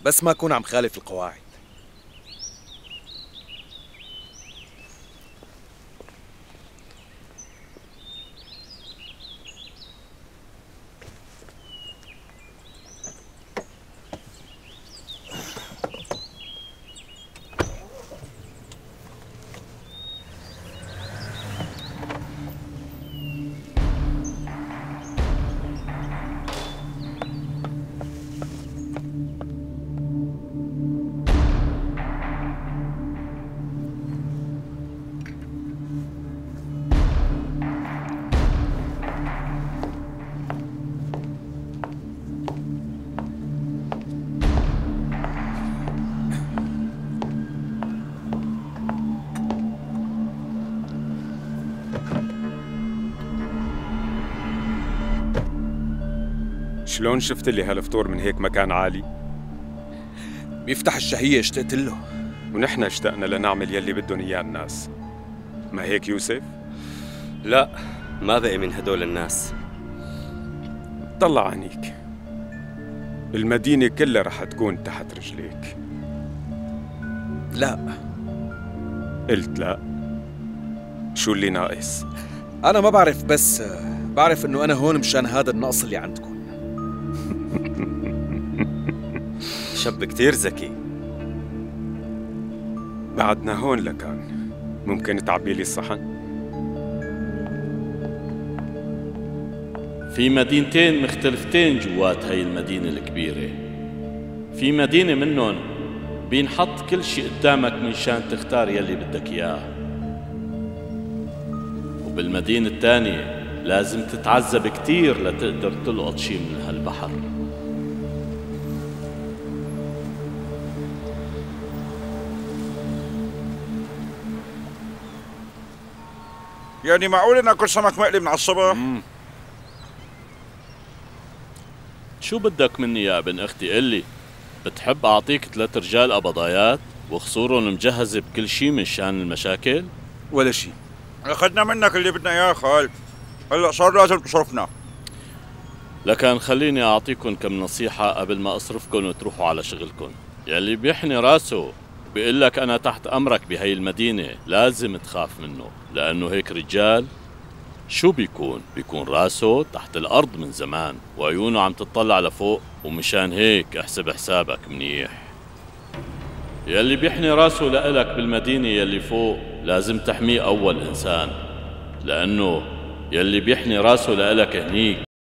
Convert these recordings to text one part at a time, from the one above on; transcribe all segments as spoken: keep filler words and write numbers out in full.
بس ما أكون عم خالف القواعد. شلون شفت لي هالفطور من هيك مكان عالي؟ بيفتح الشهية، اشتقت له. ونحن اشتقنا لنعمل يلي بدهم اياه الناس. ما هيك يوسف؟ لا، ما بقي من هدول الناس. طلع عنيك، المدينة كلها رح تكون تحت رجليك. لا. قلت لا. شو اللي ناقص؟ أنا ما بعرف، بس بعرف إنه أنا هون مشان هذا النقص اللي عندكم. شاب كتير ذكي. بعدنا هون لكان، ممكن تعبي لي الصحن؟ في مدينتين مختلفتين جوات هاي المدينة الكبيرة. في مدينة منهم بينحط كل شيء قدامك من شان تختار يلي بدك إياه، وبالمدينة الثانية لازم تتعذب كتير لتقدر تلقط شيء من هالبحر. يعني معقول ناكل سمك مقلي من على الصبح؟ مم. شو بدك مني يا ابن اختي؟ قلي، بتحب اعطيك ثلاث رجال قبضايات وخصورهم مجهزة بكل شي من شان المشاكل؟ ولا شي. اخذنا منك اللي بدنا اياه خال، هلا صار لازم تصرفنا. لكن خليني اعطيكم كم نصيحة قبل ما اصرفكم وتروحوا على شغلكم. يلي بيحني راسه بيقول لك انا تحت امرك بهي المدينة لازم تخاف منه، لانه هيك رجال شو بيكون؟ بيكون راسه تحت الأرض من زمان وعيونه عم تطلع لفوق، ومشان هيك احسب حسابك منيح. يلي بيحني راسه لإلك بالمدينة يلي فوق لازم تحميه أول إنسان، لأنه يلي بيحني راسه لإلك هنيك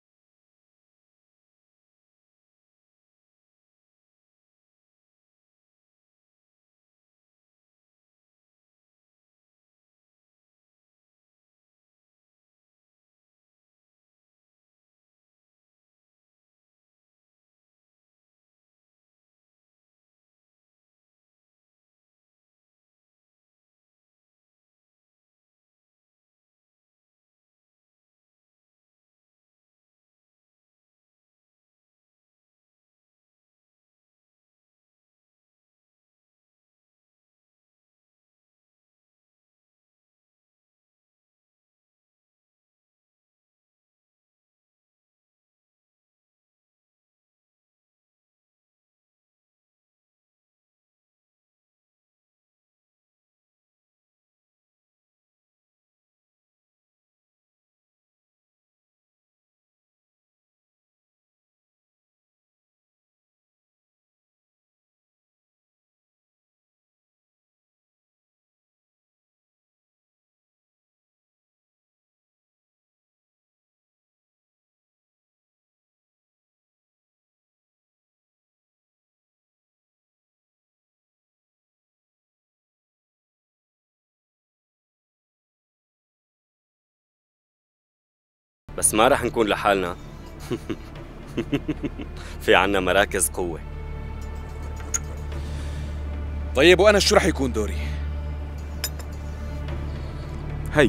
بس ما رح نكون لحالنا. في عنا مراكز قوة. طيب وأنا شو رح يكون دوري؟ هي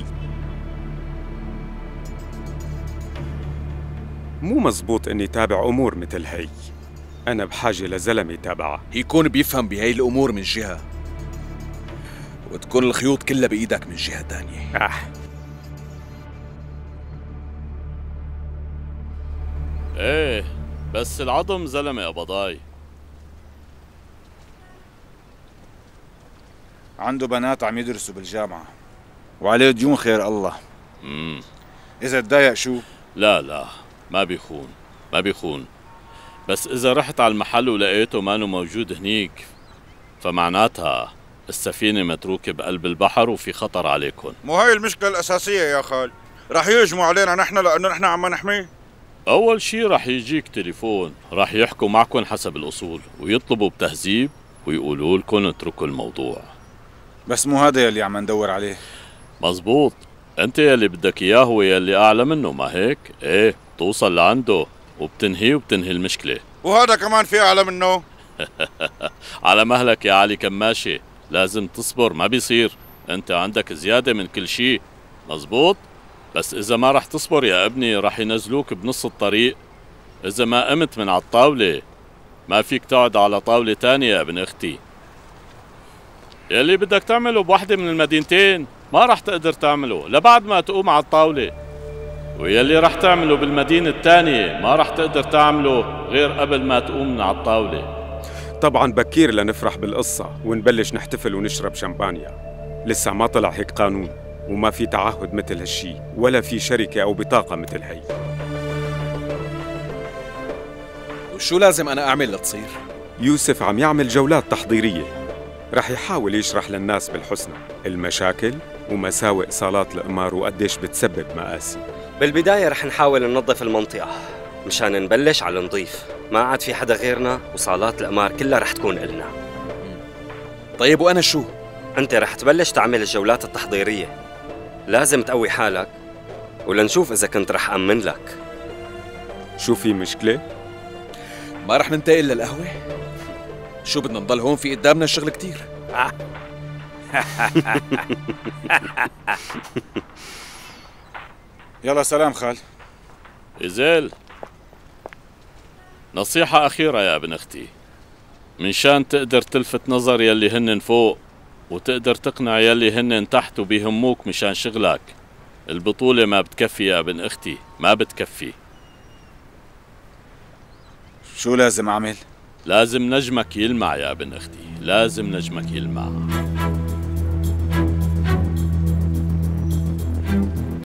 مو مزبوط اني تابع امور مثل هي. انا بحاجة لزلمة تابعها يكون بيفهم بهي الأمور من جهة، وتكون الخيوط كلها بإيدك من جهة تانية. آه. ايه، بس العظم زلمة قبضاي. عنده بنات عم يدرسوا بالجامعة وعليه ديون خير الله. امم إذا تضايق شو؟ لا لا، ما بيخون ما بيخون، بس إذا رحت على المحل ولقيته مانو موجود هنيك فمعناتها السفينة متروكة بقلب البحر وفي خطر عليكم. مو هاي المشكلة الأساسية يا خال، رح يهجموا علينا نحن لأنه نحن عم نحميه. أول شي رح يجيك تليفون، رح يحكوا معكم حسب الأصول ويطلبوا بتهذيب ويقولوا لكم اتركوا الموضوع. بس مو هذا يلي عم ندور عليه. مزبوط، انت يلي بدك اياه هو يلي اعلى منه، ما هيك؟ ايه، توصل لعنده وبتنهي وبتنهي المشكلة. وهذا كمان في أعلى منه. على مهلك يا علي كماشي، لازم تصبر، ما بيصير، انت عندك زيادة من كل شي. مزبوط، بس اذا ما رح تصبر يا ابني رح ينزلوك بنص الطريق. اذا ما قمت من على الطاولة ما فيك تقعد على طاولة تانية يا ابن اختي. يلي بدك تعمله بوحدة من المدينتين ما رح تقدر تعمله لبعد ما تقوم على الطاولة، ويلي رح تعمله بالمدينة الثانية ما رح تقدر تعمله غير قبل ما تقوم من على الطاولة. طبعا بكير لنفرح بالقصة ونبلش نحتفل ونشرب شمبانيا. لسه ما طلع هيك قانون وما في تعهد مثل هالشي ولا في شركة أو بطاقة مثل هي. وشو لازم أنا أعمل لتصير؟ يوسف عم يعمل جولات تحضيرية، رح يحاول يشرح للناس بالحسنى المشاكل ومساوئ صالات القمار وقديش بتسبب مآسي. بالبداية رح نحاول ننظف المنطقة مشان نبلش على نضيف، ما عاد في حدا غيرنا وصالات القمار كلها رح تكون إلنا. طيب وأنا شو؟ أنت رح تبلش تعمل الجولات التحضيرية، لازم تقوي حالك ولنشوف إذا كنت رح أمن لك. شو في مشكلة؟ ما رح ننتقل للقهوة؟ شو بدنا نضل هون؟ في قدامنا الشغل كتير. يلا سلام خال. إزيل، نصيحة أخيرة يا ابن أختي، من شان تقدر تلفت نظر يلي هنن فوق وتقدر تقنع يلي هنن تحت وبيهموك مشان شغلك. البطولة ما بتكفي يا ابن أختي، ما بتكفي. شو لازم أعمل؟ لازم نجمك يلمع يا ابن أختي، لازم نجمك يلمع.